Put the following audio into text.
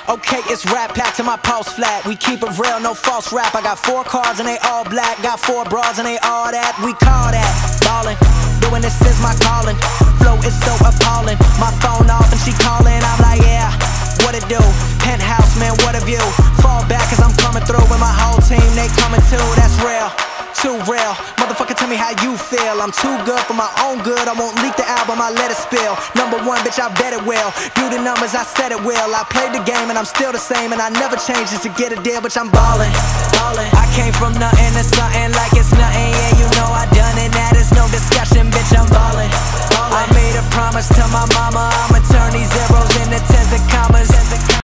Okay, it's rap packed to my pulse flat. We keep it real, no false rap. I got 4 cars and they all black. Got 4 bras and they all that. We call that ballin'. Doing this is my calling. Flow is so appalling. My phone off and she calling. I'm like, yeah, what it do? Penthouse, man, what a view. Fall back cause I'm coming through with my whole team. They coming too, that's real. Too real. Motherfucker, tell me how you feel. I'm too good for my own good. I won't leak the album, I let it spill. #1, bitch, I bet it will. Do the numbers, I said it will. I played the game and I'm still the same. And I never changed just to get a deal, bitch, I'm ballin', ballin'. I came from nothing to something like it's nothing. Yeah, you know I done it, that is no discussion, bitch, I'm ballin', ballin'. I made a promise to my mama, I'ma turn these zeros into tens and commas.